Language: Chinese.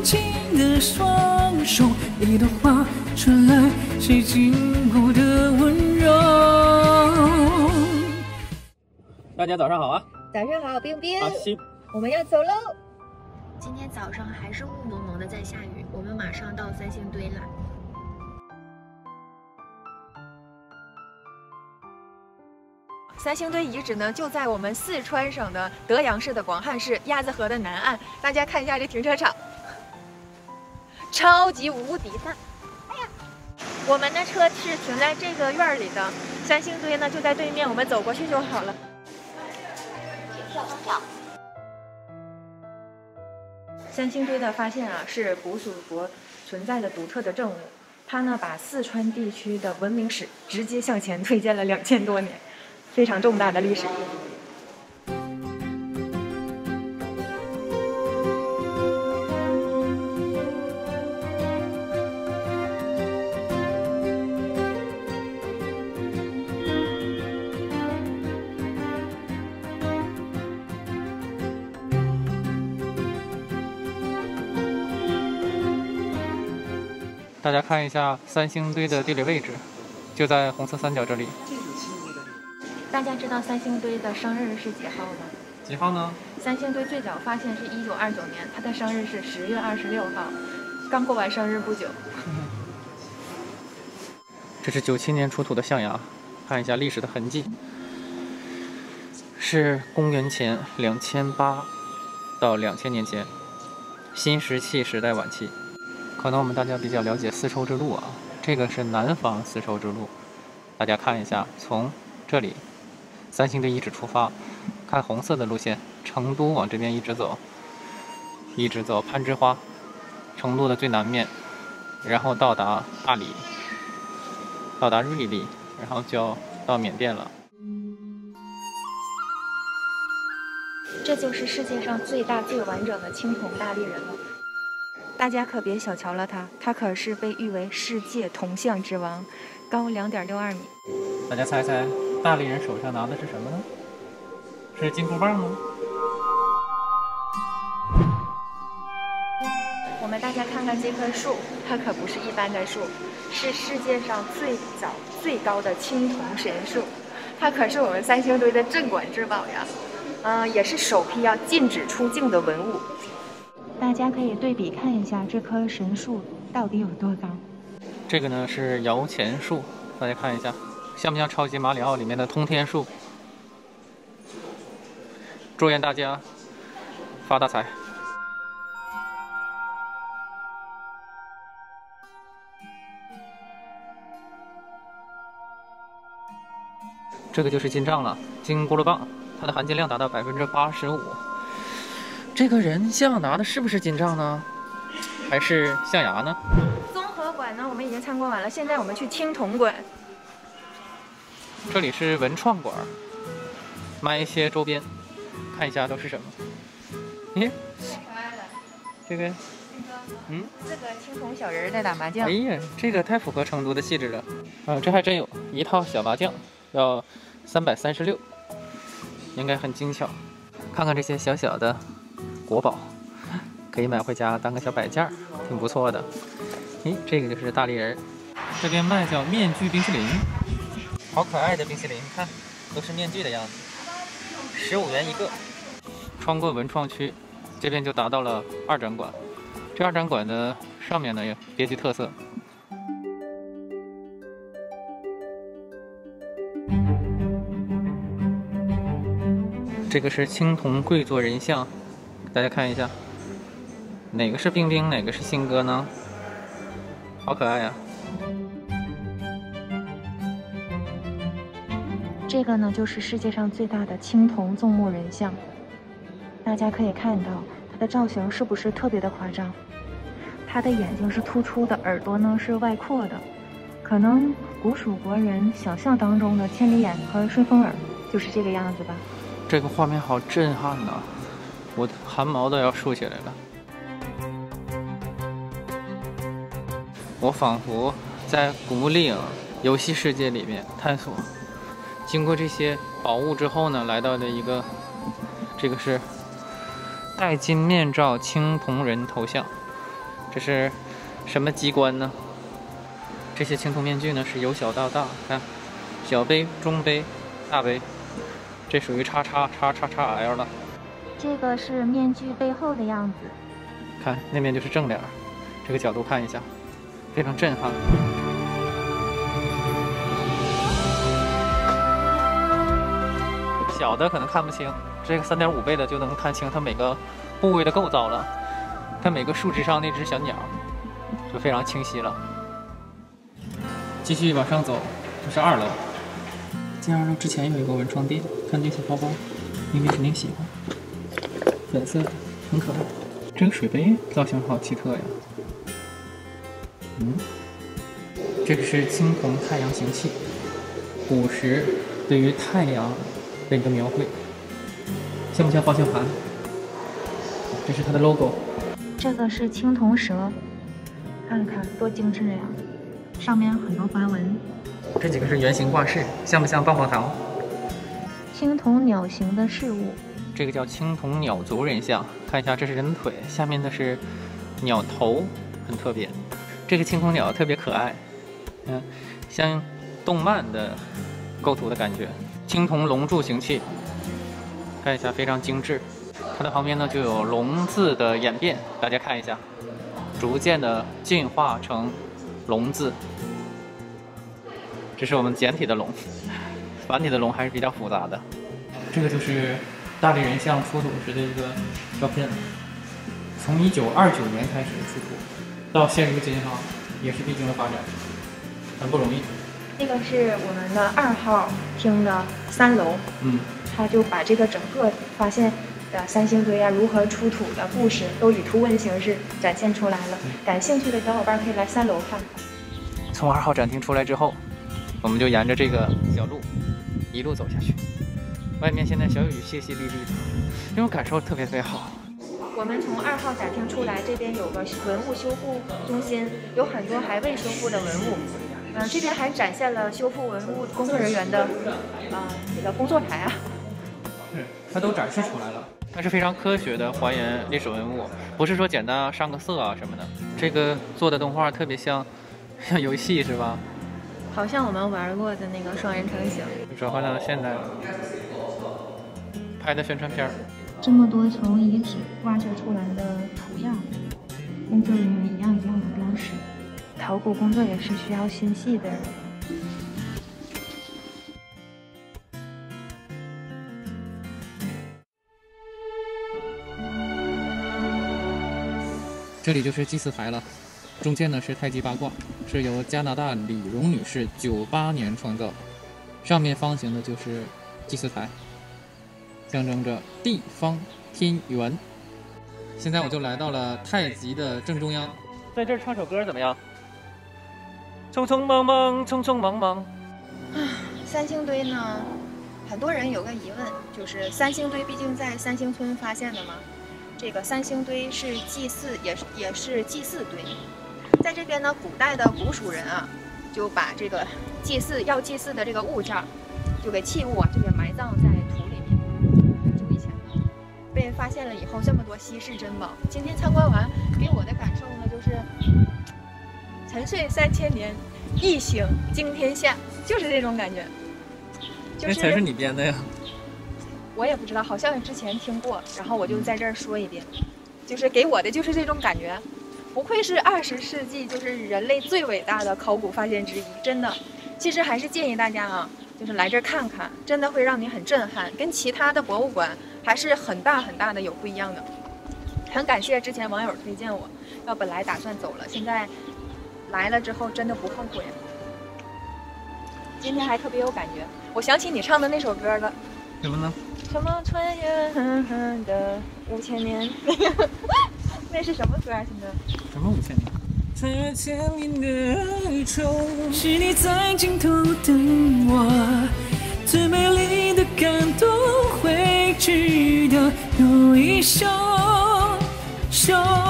轻的双手，你的话传来谁经过的温柔。 大家早上好啊！ 早上好，冰冰。 阿西， 我们要走喽。今天早上还是雾蒙蒙的在下雨，我们马上到三星堆了。三星堆遗址呢，就在我们四川省的德阳市的广汉市鸭子河的南岸。大家看一下这停车场，超级无敌大！哎呀，我们的车是停在这个院里的，三星堆呢就在对面，我们走过去就好了。跳钟表。三星堆的发现啊，是古蜀国存在的独特的政务。它呢，把四川地区的文明史直接向前推荐了2000多年。非常重大的历史意义。 大家看一下三星堆的地理位置，就在红色三角这里。 大家知道三星堆的生日是几号吗？ 几号呢？ 三星堆最早发现是1929年，它的生日是10月26号，刚过完生日不久。 这是97年出土的象牙，看一下历史的痕迹，是公元前2800到2000年前，新石器时代晚期。可能我们大家比较了解丝绸之路啊，这个是南方丝绸之路。大家看一下，从这里三星堆遗址出发，看红色的路线，成都往这边一直走攀枝花，成都的最南面，然后到达大理，到达瑞丽，然后就要到缅甸了。 这就是世界上最大最完整的青铜大立人了。大家可别小瞧了它，它可是被誉为世界铜像之王，高2.62米。 大家猜猜大立人手上拿的是什么呢？是金箍棒吗？ 我们大家看看这棵树，它可不是一般的树，是世界上最早最高的青铜神树，它可是我们三星堆的镇馆之宝呀，也是首批要禁止出境的文物。大家可以对比看一下这棵神树到底有多高。 这个呢是摇钱树，大家看一下。像不像超级马里奥里面的通天树？祝愿大家发大财！这个就是金杖了，金箍噜棒，它的含金量达到85%。这个人像拿的是不是金杖呢？还是象牙呢？ 综合馆呢，我们已经参观完了，现在我们去青铜馆。 这里是文创馆，卖一些周边，看一下都是什么。咦， 太可爱了！ 这个， 这个青铜小人在打麻将。 哎呀，这个太符合成都的气质了。这还真有一套小麻将，要336，应该很精巧。看看这些小小的国宝，可以买回家当个小摆件，挺不错的。咦，这个就是大立人。这边卖叫面具冰淇淋。好可爱的冰淇淋，你看，都是面具的样子，15元一个。穿过文创区，这边就达到了二展馆。这二展馆的上面呢有别具特色。这个是青铜跪坐人像，大家看一下，哪个是冰冰，哪个是新哥呢？好可爱呀！ 这个呢，就是世界上最大的青铜纵目人像。大家可以看到，它的造型是不是特别的夸张？它的眼睛是突出的，耳朵呢是外扩的。可能古蜀国人想象当中的千里眼和顺风耳就是这个样子吧。 这个画面好震撼呐，我的汗毛都要竖起来了。我仿佛在古墓丽影游戏世界里面探索。经过这些宝物之后呢，来到了一个，这个是戴金面罩青铜人头像， 这是什么机关呢？这些青铜面具呢是由小到大，看，小杯、中杯、大杯，这属于XXXXL 了。 这个是面具背后的样子， 看那边就是正脸，这个角度看一下，非常震撼。小的可能看不清，这个3.5倍的就能看清它每个部位的构造了。它每个树枝上那只小鸟就非常清晰了。继续往上走，这是2楼。进2楼之前有一个文创店，看这些包包，应该肯定喜欢。粉色的，很可爱。这个水杯造型好奇特呀。这个是青铜太阳行器，古时对于太阳的一个描绘，像不像方向盘？这是它的 logo。 这个是青铜蛇，看看多精致呀，上面很多花纹。 这几个是圆形挂饰，像不像棒棒糖？ 青铜鸟形的饰物， 这个叫青铜鸟足人像，看一下，这是人腿，下面的是鸟头，很特别。这个青铜鸟特别可爱，像动漫的构图的感觉。青铜龙柱形器，看一下非常精致。它的旁边呢就有龙字的演变，大家看一下，逐渐的进化成龙字。这是我们简体的龙，繁体的龙还是比较复杂的。这个就是大力人像出土时的一个照片，从1929年开始出土，到现如今也是必经的发展，很不容易。 这个是我们的2号厅的3楼，他就把这个整个发现的三星堆如何出土的故事都以图文形式展现出来了。感兴趣的小伙伴可以来3楼看看。 从2号展厅出来之后，我们就沿着这个小路一路走下去。外面现在小雨淅淅沥沥的，这种感受特别好。 我们从2号展厅出来，这边有个文物修复中心，有很多还未修复的文物。这边还展现了修复文物工作人员的这个工作台是，它都展示出来了。它是非常科学的还原历史文物，不是说简单上个色什么的。这个做的动画特别像游戏是吧？ 好像我们玩过的那个双人成行， 转换到现在拍的宣传片。 这么多从遗址挖掘出来的土样，工作人员一样一样的标识。考古工作也是需要心细的。 这里就是祭祀台了，中间呢是太极八卦，是由加拿大李荣女士98年创造，上面方形的就是祭祀台，象征着地方天元。现在我就来到了太极的正中央，在这儿唱首歌怎么样？匆匆忙忙，匆匆忙忙。 三星堆呢，很多人有个疑问，就是三星堆毕竟在三星村发现的嘛，这个三星堆是祭祀，也是祭祀堆。在这边呢，古代的古蜀人就把这个要祭祀的这个物件，就给器物就给埋葬在土里面。很久以前被人发现了以后，这么多稀世珍宝，今天参观完给我的感受呢，就是沉睡3000年，一醒惊天下，就是这种感觉。 那才是你编的呀？ 我也不知道，好像之前听过，然后我就在这儿说一遍，就是给我的就是这种感觉。不愧是20世纪就是人类最伟大的考古发现之一，真的。其实还是建议大家就是来这儿看看，真的会让你很震撼，跟其他的博物馆还是很大的有不一样的。很感谢之前网友推荐我，本来打算走了，现在来了之后真的不后悔了。今天还特别有感觉，我想起你唱的那首歌了。 什么呢？ 什么穿越的5000年？那是什么歌啊？现在什么5000年？穿越千年的宇宙， 是你在尽头等我，最美丽的感动会值得用一生。